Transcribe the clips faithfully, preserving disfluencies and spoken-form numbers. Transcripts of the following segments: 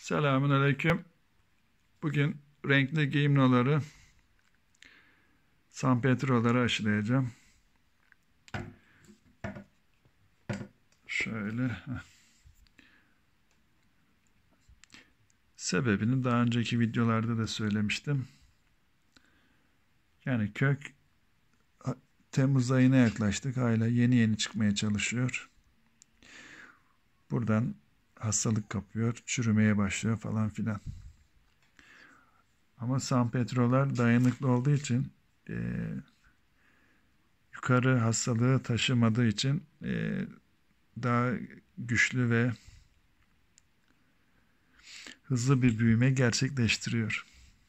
Selamünaleyküm. Bugün renkli giyimnoları, San Petro'ları aşılayacağım. Şöyle. Heh. Sebebini daha önceki videolarda da söylemiştim. Yani kök Temmuz ayına yaklaştık. Hala yeni yeni çıkmaya çalışıyor. Buradan hastalık kapıyor, çürümeye başlıyor falan filan. Ama San Petro'lar dayanıklı olduğu için e, yukarı hastalığı taşımadığı için e, daha güçlü ve hızlı bir büyüme gerçekleştiriyor.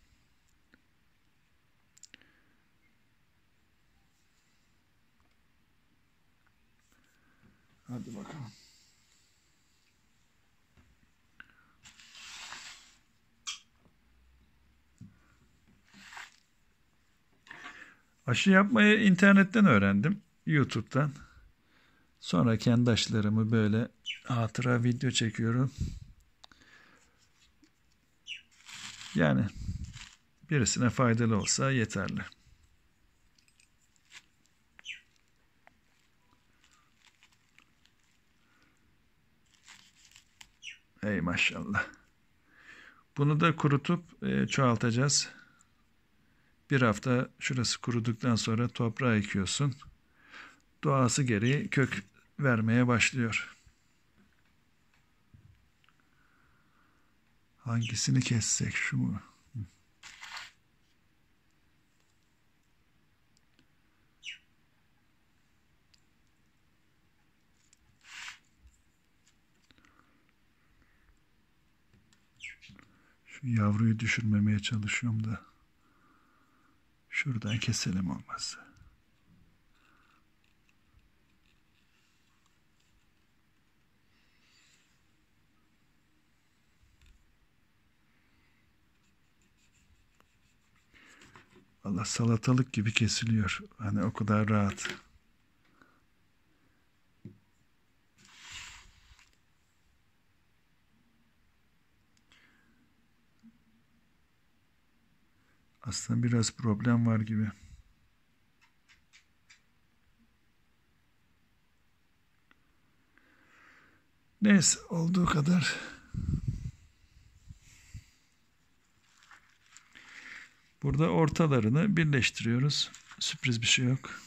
Hadi bakalım. Aşı yapmayı internetten öğrendim. YouTube'dan. Sonra kendi aşılarımı böyle hatıra video çekiyorum. Yani birisine faydalı olsa yeterli. Ey maşallah. Bunu da kurutup e, çoğaltacağız. Bir hafta şurası kuruduktan sonra toprağa ekiyorsun. Doğası gereği kök vermeye başlıyor. Hangisini kessek, şu mu? Şu yavruyu düşürmemeye çalışıyorum da. Şuradan keselim olmazsa. Vallahi salatalık gibi kesiliyor. Hani o kadar rahat. Aslında biraz problem var gibi. Neyse, olduğu kadar. Burada ortalarını birleştiriyoruz. Sürpriz bir şey yok.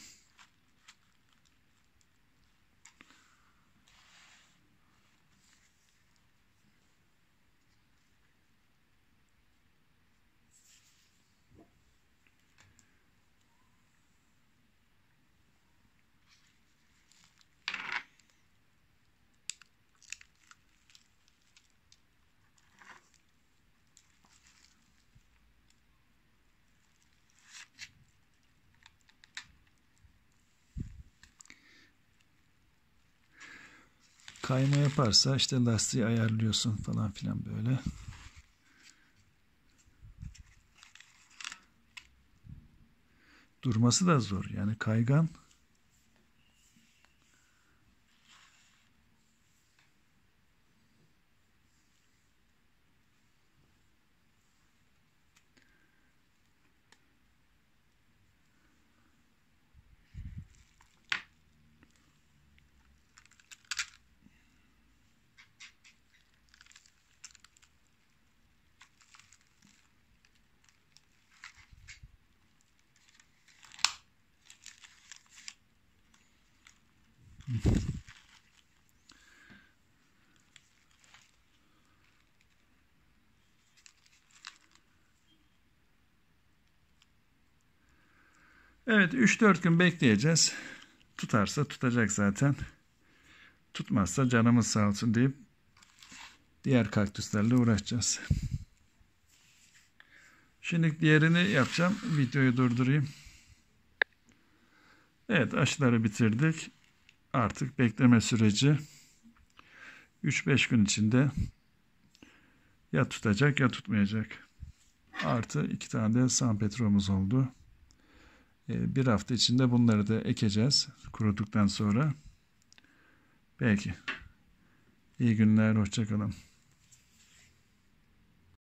Kayma yaparsa işte lastiği ayarlıyorsun falan filan böyle. Durması da zor. Yani kaygan. Evet, üç dört gün bekleyeceğiz. Tutarsa tutacak zaten. Tutmazsa canımız sağ olsun deyip diğer kaktüslerle uğraşacağız. Şimdi diğerini yapacağım. Videoyu durdurayım. Evet, aşıları bitirdik. Artık bekleme süreci üç beş gün içinde ya tutacak ya tutmayacak. Artı iki tane de San Petro'muz oldu. Bir hafta içinde bunları da ekeceğiz kuruduktan sonra. Belki. İyi günler, hoşça kalın.